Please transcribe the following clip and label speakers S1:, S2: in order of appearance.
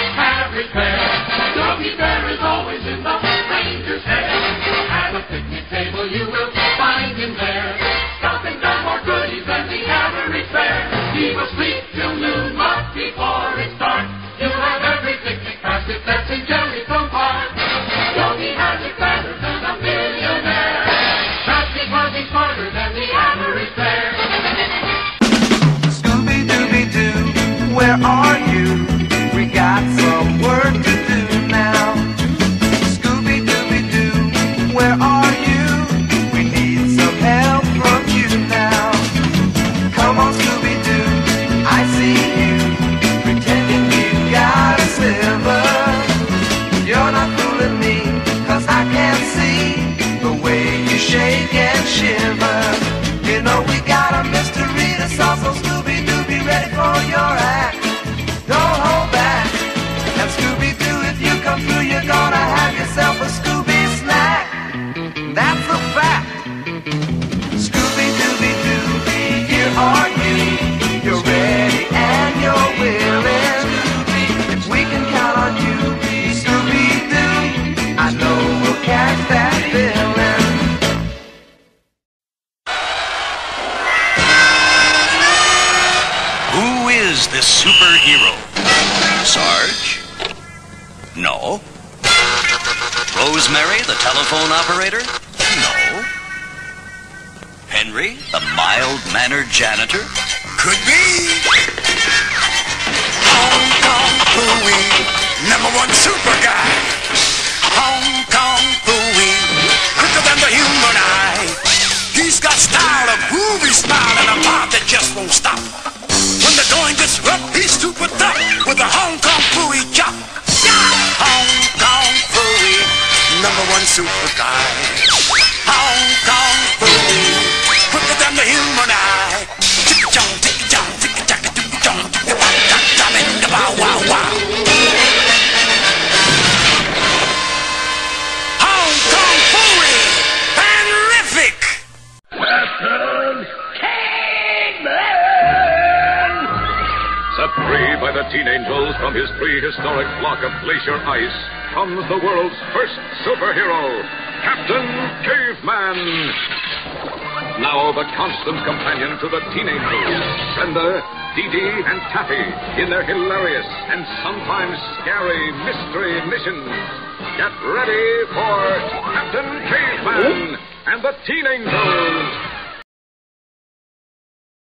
S1: have repair. Yogi Bear is always in the ranger's hair. At a picnic table you will find him there, stopping down more goodies than the average fare. He will sleep till noon, but before it starts, you'll have every picnic basket that's in Jellycone Park. Yogi has it better than a millionaire. That's because he's smarter than the average fare.
S2: Scooby Dooby Doo, where are you? We got some work to do now. Scooby Dooby Doo, where are you? We need some help from you now. Come on, Scooby Doo, I see you, pretending you got a sliver. You're not fooling me, 'cause I can see the way you shake and shiver. You know we got a mystery to solve, so Scooby Doo, be ready for your act. Don't hold back. And Scooby Doo, if you come through, you're gonna have yourself a Scooby snack. That's a fact. Scooby Dooby Doo, here are you. You're ready and you're willing. We can count on you, Scooby Doo. I know we'll catch that villain.
S3: Who is this superhero? Sarge? No. Rosemary, the telephone operator? No. Henry, the mild-mannered janitor?
S4: Could be. Hong Kong Phooey, #1 super guy. Hong Kong Phooey, quicker than the human eye. He's got style, a groovy smile, and a mouth that just won't stop. When the going gets rough, he's super tough with a Hong Kong Phooey chop. Hong Kong Phooey, #1 super guy. Hong Kong Phooey, quicker than the human eye. Tick-a-chong, tick-a-chong, tick-a-chong, tick-a-chong, tick-a-chong, tick-a-bow, wow, wow. Hong Kong Phooey, terrific!
S5: Captain Caveman!
S6: Set free by the Teen Angels from his prehistoric block of glacier ice comes the world's first superhero, Captain Caveman. Now the constant companion to the Teen Angels, Brenda, Dee Dee, and Taffy in their hilarious and sometimes scary mystery missions. Get ready for Captain Caveman and the Teen Angels.